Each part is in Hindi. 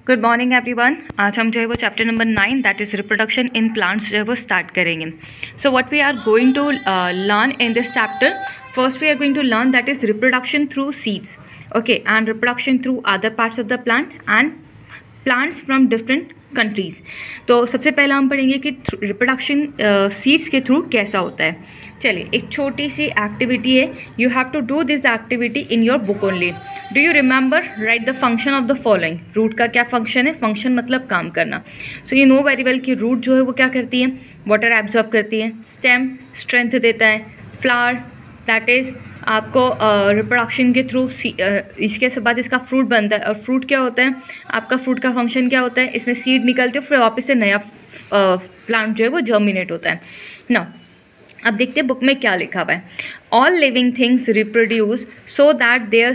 Good morning everyone. आज हम जो है वो chapter number 9 that is reproduction in plants जो है वो स्टार्ट करेंगे। So what we are going to learn in this chapter, first we are going to learn that is reproduction through seeds, okay, and reproduction through other parts of the plant and plants from different countries. तो सबसे पहला हम पढ़ेंगे कि रिप्रोडक्शन सीड्स के थ्रू कैसा होता है। चलिए, एक छोटी सी एक्टिविटी है, you have to do this activity in your book only. Do you remember, write the function of the following. Root का क्या फंक्शन है? फंक्शन मतलब काम करना। So you know very well कि रूट जो है वो क्या करती है, वाटर एब्जॉर्ब करती है। स्टेम स्ट्रेंथ देता है। फ्लावर दैट इज़ आपको रिप्रोडक्शन के थ्रू इसके बाद इसका फ्रूट बनता है। और फ्रूट क्या होता है, आपका फ्रूट का फंक्शन क्या होता है, इसमें सीड निकलती है, फिर वापस से नया प्लांट जो है वो जर्मिनेट होता है ना। अब देखते हैं बुक में क्या लिखा हुआ है। All living things reproduce so that their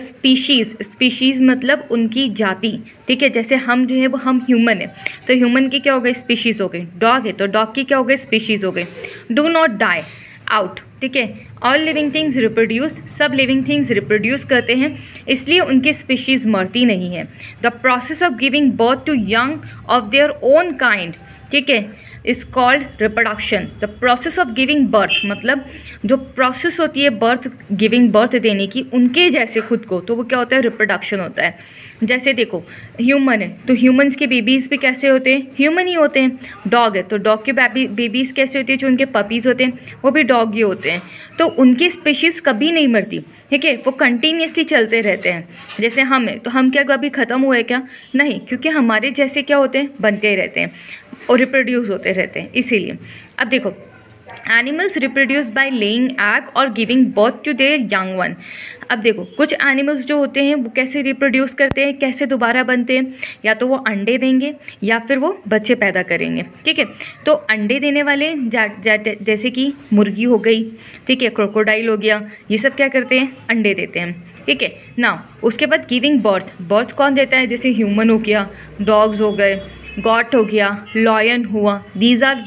species मतलब उनकी जाति, ठीक है। जैसे हम जो है वो हम ह्यूमन है, तो ह्यूमन की क्या हो गई, स्पीशीज़ हो गई। डॉग है तो डॉग की क्या हो गई, स्पीशीज़ हो गई। डू नॉट डाई आउट, ठीक है। ऑल लिविंग थिंग्स रिप्रोड्यूस, सब लिविंग थिंग्स रिप्रोड्यूस करते हैं, इसलिए उनकी स्पीशीज़ मरती नहीं है। The process of giving birth to young of their own kind, ठीक है, is called reproduction. The process of giving birth मतलब जो प्रोसेस होती है बर्थ गिविंग बर्थ देने की उनके जैसे खुद को, तो वो क्या होता है, रिप्रोडक्शन होता है। जैसे देखो ह्यूमन है तो ह्यूमंस के बेबीज़ भी कैसे होते हैं, ह्यूमन ही होते हैं। डॉग है तो डॉग के बेबीज़ कैसे होते हैं, जो उनके पपीज़ होते हैं वो भी डॉग ही होते हैं। तो उनकी स्पीशीज़ कभी नहीं मरती, ठीक है, वो कंटिन्यूसली चलते रहते हैं। जैसे हम है तो हम क्या कभी ख़त्म हुए क्या, नहीं, क्योंकि हमारे जैसे क्या होते हैं, बनते ही रहते हैं और रिप्रोड्यूस होते रहते हैं, इसीलिए। अब देखो, animals reproduce by laying egg और giving birth to their young one. अब देखो कुछ एनिमल्स जो होते हैं वो कैसे रिप्रोड्यूस करते हैं, कैसे दोबारा बनते हैं, या तो वो अंडे देंगे या फिर वो बच्चे पैदा करेंगे, ठीक है। तो अंडे देने वाले जैसे कि मुर्गी हो गई, ठीक है, क्रोकोडाइल हो गया, ये सब क्या करते हैं, अंडे देते हैं, ठीक है ना। उसके बाद गिविंग बर्थ कौन देता है, जैसे ह्यूमन हो गया, डॉग्स हो गए, गॉट हो गया, लॉयन हुआ, these are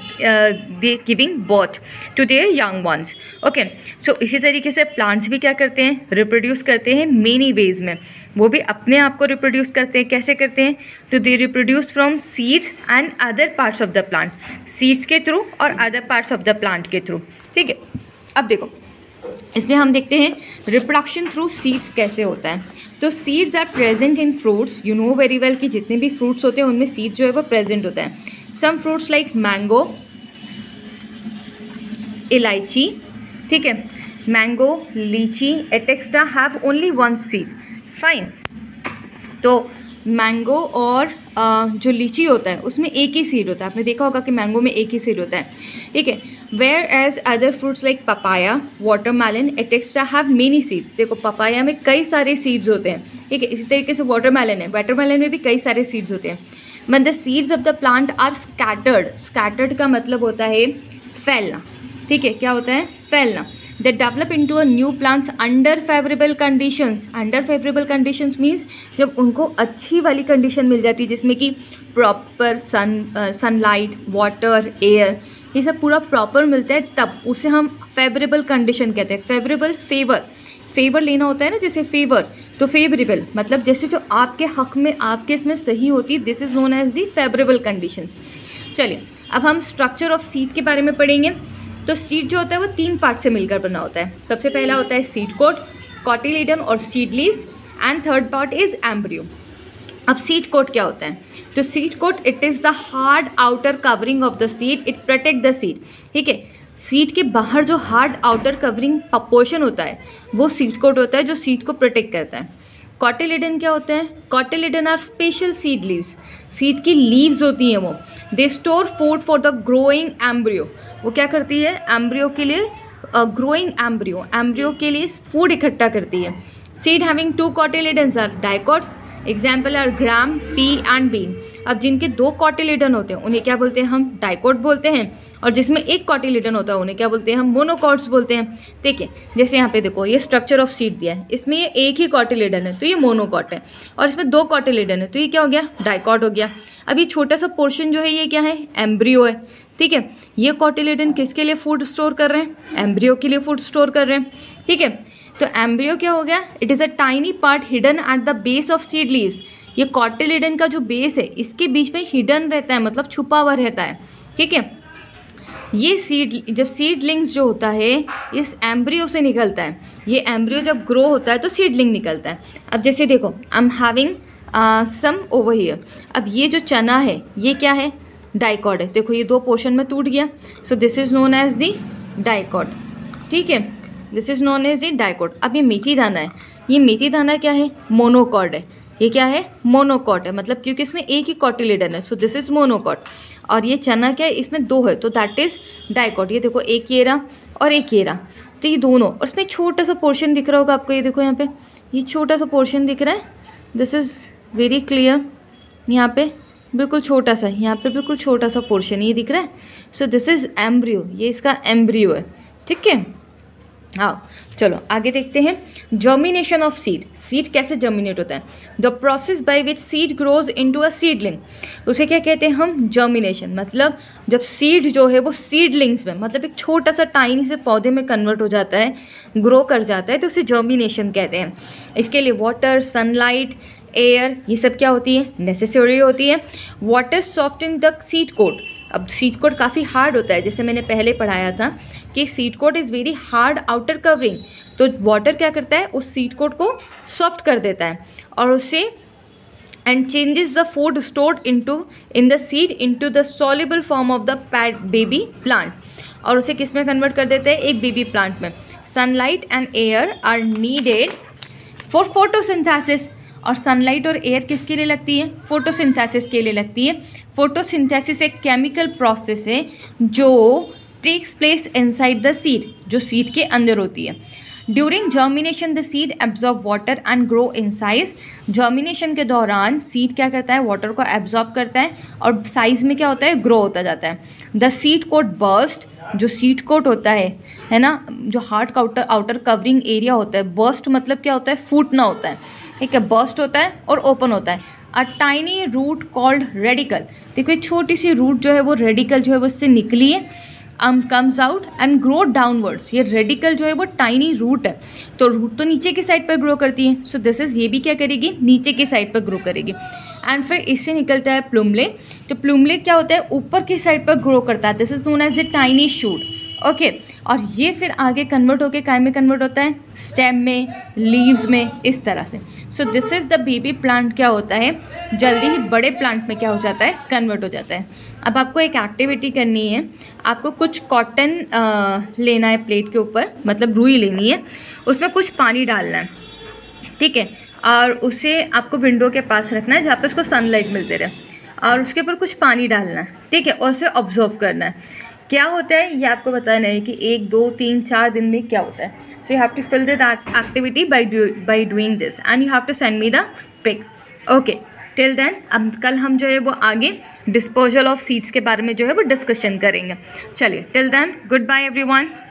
they giving birth to their young ones, okay. So इसी तरीके से प्लांट्स भी क्या करते हैं, रिप्रोड्यूस करते हैं मेनी वेज में। वो भी अपने आप को रिप्रोड्यूस करते हैं, कैसे करते हैं, तो they reproduce from seeds and other parts of the plant, seeds के थ्रू और other parts of the plant के थ्रू, ठीक है। अब देखो इसमें हम देखते हैं रिप्रोडक्शन थ्रू सीड्स कैसे होता है। तो seeds are present in fruits, you know very well कि जितने भी फ्रूट्स होते हैं उनमें सीड जो है वो प्रेजेंट होता है। सम फ्रूट्स लाइक मैंगो, इलायची, ठीक है, mango, lychee etcetera have only one seed, fine. तो मैंगो और जो लीची होता है उसमें एक ही सीड होता है, आपने देखा होगा कि मैंगो में एक ही सीड होता है, ठीक है। Whereas other fruits like papaya, watermelon etcetera have many seeds. देखो पपाया में कई सारे सीड्स होते हैं, ठीक है। इसी तरीके से वाटरमेलन है, वाटरमेलन में भी कई सारे सीड्स होते हैं। But the seeds of the plant are scattered, scattered का मतलब होता है फैलना, ठीक है, क्या होता है, फैलना। They develop into a new plants under favorable conditions. Under favorable conditions means जब उनको अच्छी वाली कंडीशन मिल जाती है, जिसमें कि प्रॉपर सनलाइट, वाटर, एयर, ये सब पूरा प्रॉपर मिलता है, तब उसे हम फेवरेबल कंडीशन कहते हैं। फेवरेबल, फेवर लेना होता है ना, जैसे फेवर, तो फेवरेबल मतलब जैसे जो आपके हक में, आपके इसमें सही होती है, this is known as the favourable conditions. चलिए अब हम स्ट्रक्चर ऑफ सीड के बारे में पढ़ेंगे। तो सीड जो होता है वो 3 पार्ट से मिलकर बना होता है। सबसे पहला होता है सीड कोट, कॉटिलीडन और seed leaves, and third part is embryo. अब सीड कोट क्या होता है, तो seed coat it is the hard outer covering of the seed, it protect the seed, ठीक है। सीड के बाहर जो हार्ड आउटर कवरिंग पोर्शन होता है वो सीड कोट होता है, जो सीड को प्रोटेक्ट करता है। कॉटिलीडन क्या होता है, cotyledon are special seed leaves, seed की लीव्स होती हैं वो। They store food for the growing embryo, वो क्या करती है, एम्ब्रियो के लिए, ग्रोइंग एम्ब्रियो के लिए फूड इकट्ठा करती है। Seed having 2 cotyledons are dicots, example are gram, pea and bean. अब जिनके 2 कॉटिलीडन होते हैं उन्हें क्या बोलते हैं, हम डाइकोट बोलते हैं, और जिसमें 1 कॉटिलीडन होता है उन्हें क्या बोलते हैं, हम मोनोकॉट्स बोलते हैं। देखिए जैसे यहाँ पे देखो ये स्ट्रक्चर ऑफ सीड दिया है, इसमें ये एक ही कॉटिलीडन है तो ये मोनोकॉट है, और इसमें 2 कॉटिलीडन है तो ये क्या हो गया, डाइकॉट हो गया। अब ये छोटा सा पोर्शन जो है ये क्या है, एम्ब्रियो है, ठीक है। ये कॉटिलीडन किसके लिए फूड स्टोर कर रहे हैं, एम्ब्रियो के लिए फूड स्टोर कर रहे हैं, ठीक है। तो एम्ब्रियो क्या हो गया, it is a tiny part hidden at the base of seed leaves, ये कॉटिलिडन का जो बेस है इसके बीच में हिडन रहता है, मतलब छुपा हुआ रहता है, ठीक है। ये जब सीडलिंग्स जो होता है इस एम्ब्रियो से निकलता है, ये एम्ब्रियो जब ग्रो होता है तो सीडलिंग निकलता है। अब जैसे देखो I am having some over here, अब ये जो चना है ये क्या है, डाइकॉट है। देखो ये दो पोर्शन में टूट गया, so this is known as the dicot, ठीक है, this is known as the dicot. अब ये मेथी दाना है, ये मेथी दाना क्या है, मोनोकॉट है। ये क्या है, मोनोकॉट है, मतलब क्योंकि इसमें एक ही कॉटिलिडन है, सो दिस इज मोनोकॉट। और ये चना क्या है, इसमें दो है तो दैट इज डाइकॉट। ये देखो एक ये रहा और एक ये रहा, तो ये दोनों, और इसमें छोटा सा पोर्शन दिख रहा होगा आपको, ये देखो यहाँ पे ये छोटा सा पोर्शन दिख रहा है, दिस इज वेरी क्लियर, यहाँ पे बिल्कुल छोटा सा, यहाँ पे बिल्कुल छोटा सा पोर्शन ये दिख रहा है। सो दिस इज एम्ब्रियो, ये इसका एम्ब्रियो है, ठीक है। हाँ चलो आगे देखते हैं, जर्मिनेशन ऑफ सीड। सीड कैसे जर्मिनेट होता है, the process by which seed grows into a seedling, उसे क्या कहते हैं हम, जर्मिनेशन। मतलब जब सीड जो है वो सीडलिंग्स में, मतलब एक छोटा सा टाइनी से पौधे में कन्वर्ट हो जाता है, ग्रो कर जाता है, तो उसे जर्मिनेशन कहते हैं। इसके लिए वाटर, सनलाइट, एयर, ये सब क्या होती है, नेसेसरी होती है। Water soften the seed coat, अब सीड कोट काफ़ी हार्ड होता है, जैसे मैंने पहले पढ़ाया था कि seed coat is very hard outer covering, तो वाटर क्या करता है, उस सीड कोट को सॉफ्ट कर देता है और उसे and changes the food stored in the seed into the soluble form of the baby plant, और उसे किस में कन्वर्ट कर देते हैं, एक बेबी प्लांट में। Sunlight and air are needed for photosynthesis, और सनलाइट और एयर किसके लिए लगती है, फोटोसिंथेसिस के लिए लगती है। फोटोसिंथेसिस एक केमिकल प्रोसेस है जो takes place inside the seed, जो सीड के अंदर होती है। During germination the seed absorb water and grow in size, germination के दौरान सीड क्या करता है, वाटर को एब्जॉर्ब करता है और साइज में क्या होता है, ग्रो होता जाता है। द सीड कोट बर्स्ट, जो सीड कोट होता है ना, जो हार्ड आउटर कवरिंग एरिया होता है, बर्स्ट मतलब क्या होता है, फूटना होता है, ठीक है, बर्स्ट होता है और ओपन होता है। A tiny root called radicle, देखो ये छोटी सी रूट जो है वो रेडिकल जो है वो इससे निकली है, comes out and grow downwards. ये रेडिकल जो है वो टाइनी रूट है, तो रूट तो नीचे की साइड पर ग्रो करती है, सो दिस इज, ये भी क्या करेगी, नीचे की साइड पर ग्रो करेगी। एंड फिर इससे निकलता है प्लूमले, तो प्लूमले क्या होता है, ऊपर की साइड पर ग्रो करता है, this is known as the tiny shoot, okay. और ये फिर आगे कन्वर्ट होकर काय में कन्वर्ट होता है, स्टेम में, लीव्स में, इस तरह से। So this is the baby plant क्या होता है, जल्दी ही बड़े प्लांट में क्या हो जाता है, कन्वर्ट हो जाता है। अब आपको एक एक्टिविटी करनी है, आपको कुछ कॉटन लेना है प्लेट के ऊपर, मतलब रुई लेनी है, उसमें कुछ पानी डालना है, ठीक है, और उसे आपको विंडो के पास रखना है जहाँ पे उसको सनलाइट मिलते रहे, और उसके ऊपर कुछ पानी डालना है, ठीक है, और उसे ऑब्जर्व करना है क्या होता है, ये आपको बताना है कि 1, 2, 3, 4 दिन में क्या होता है। So you have to fill that activity by doing this and you have to send me the pic, okay. Till then अब कल हम जो है वो आगे डिस्पोजल ऑफ सीड्स के बारे में जो है वो डिस्कशन करेंगे। चलिए till then goodbye everyone.